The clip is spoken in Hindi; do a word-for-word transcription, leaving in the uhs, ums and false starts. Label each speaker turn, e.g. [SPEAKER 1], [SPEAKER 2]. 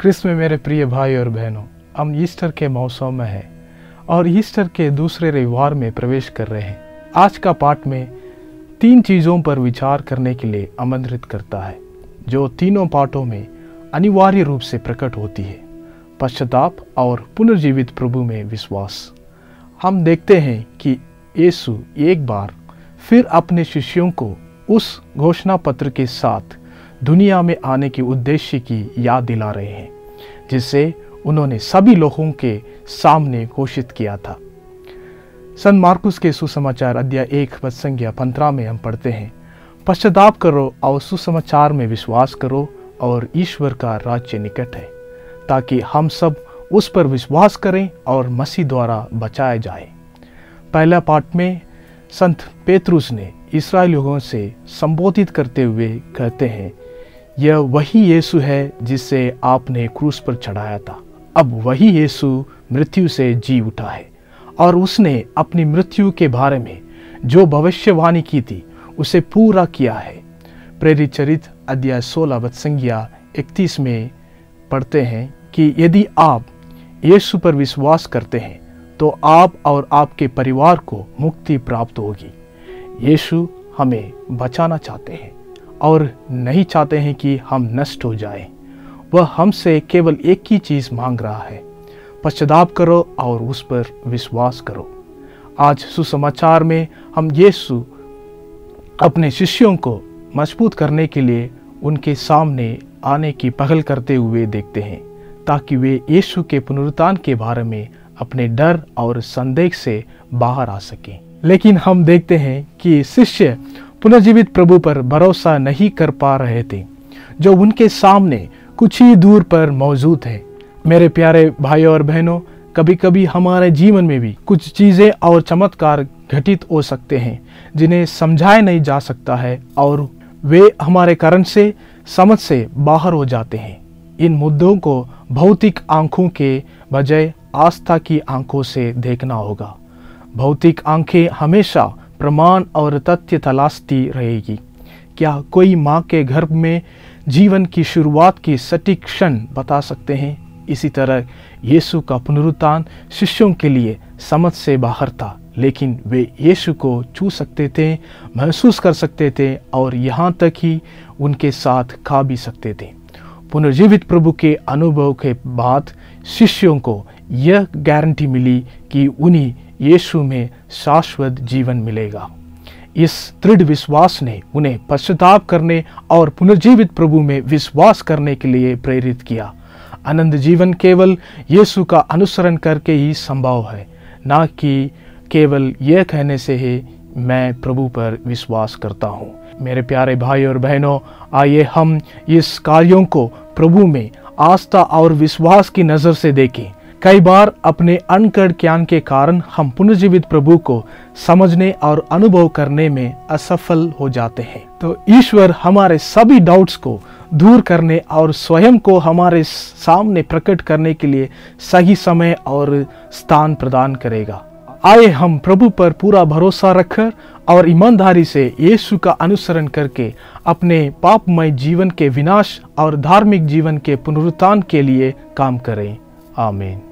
[SPEAKER 1] क्रिस्त में मेरे प्रिय भाई और बहनों, हम ईस्टर के मौसम में हैं और ईस्टर के दूसरे रविवार में प्रवेश कर रहे हैं। आज का पाठ में तीन चीज़ों पर विचार करने के लिए आमंत्रित करता है, जो तीनों पाठों में अनिवार्य रूप से प्रकट होती है: पश्चाताप और पुनर्जीवित प्रभु में विश्वास। हम देखते हैं कि यीशु एक बार फिर अपने शिष्यों को उस घोषणा पत्र के साथ दुनिया में आने के उद्देश्य की याद दिला रहे हैं, जिसे उन्होंने सभी लोगों के सामने घोषित किया था। संत मार्कुस के सुसमाचार अध्याय एक पद संख्या पंद्रह में हम पढ़ते हैं, पश्चाताप करो और सुसमाचार में विश्वास करो और ईश्वर का राज्य निकट है, ताकि हम सब उस पर विश्वास करें और मसीह द्वारा बचाए जाए। पहला पाठ में संत पेतरुस ने इस्राएल लोगों से संबोधित करते हुए कहते हैं, यह वही यीशु है जिसे आपने क्रूस पर चढ़ाया था। अब वही यीशु मृत्यु से जी उठा है और उसने अपनी मृत्यु के बारे में जो भविष्यवाणी की थी उसे पूरा किया है। प्रेरित चरित्र अध्याय सोलह वद संज्ञा इकतीस में पढ़ते हैं कि यदि आप यीशु पर विश्वास करते हैं तो आप और आपके परिवार को मुक्ति प्राप्त होगी। यीशु हमें बचाना चाहते हैं और नहीं चाहते हैं कि हम नष्ट हो जाएं। वह हमसे केवल एक ही चीज़ मांग रहा है, पश्चाताप करो और उस पर विश्वास करो। आज सुसमाचार में हम यीशु अपने शिष्यों को मजबूत करने के लिए उनके सामने आने की पहल करते हुए देखते हैं, ताकि वे यीशु के पुनरुत्थान के बारे में अपने डर और संदेह से बाहर आ सकें। लेकिन हम देखते हैं कि शिष्य पुनर्जीवित प्रभु पर भरोसा नहीं कर पा रहे थे, जो उनके सामने कुछ ही दूर पर मौजूद है। मेरे प्यारे भाइयों और बहनों, कभी कभी हमारे जीवन में भी कुछ चीज़ें और चमत्कार घटित हो सकते हैं जिन्हें समझाया नहीं जा सकता है और वे हमारे कारण से समझ से बाहर हो जाते हैं। इन मुद्दों को भौतिक आंखों के बजाय आस्था की आंखों से देखना होगा। भौतिक आंखें हमेशा प्रमाण और तथ्य तलाशती रहेगी। क्या कोई माँ के गर्भ में जीवन की शुरुआत की सटीक क्षण बता सकते हैं? इसी तरह यीशु का पुनरुत्थान शिष्यों के लिए समझ से बाहर था, लेकिन वे यीशु को छू सकते थे, महसूस कर सकते थे और यहाँ तक ही उनके साथ खा भी सकते थे। पुनर्जीवित प्रभु के अनुभव के बाद शिष्यों को यह गारंटी मिली कि उन्हें यीशु में शाश्वत जीवन मिलेगा। इस दृढ़ विश्वास ने उन्हें पश्चाताप करने और पुनर्जीवित प्रभु में विश्वास करने के लिए प्रेरित किया। अनंत जीवन केवल यीशु का अनुसरण करके ही संभव है, ना कि केवल यह कहने से ही मैं प्रभु पर विश्वास करता हूँ। मेरे प्यारे भाई और बहनों, आइए हम इस कार्यों को प्रभु में आस्था और विश्वास की नज़र से देखें। कई बार अपने अनकड़ ज्ञान के कारण हम पुनर्जीवित प्रभु को समझने और अनुभव करने में असफल हो जाते हैं। तो ईश्वर हमारे सभी डाउट्स को दूर करने और स्वयं को हमारे सामने प्रकट करने के लिए सही समय और स्थान प्रदान करेगा। आइए हम प्रभु पर पूरा भरोसा रखकर और ईमानदारी से यीशु का अनुसरण करके अपने पापमय जीवन के विनाश और धार्मिक जीवन के पुनरुत्थान के लिए काम करें। आमीन।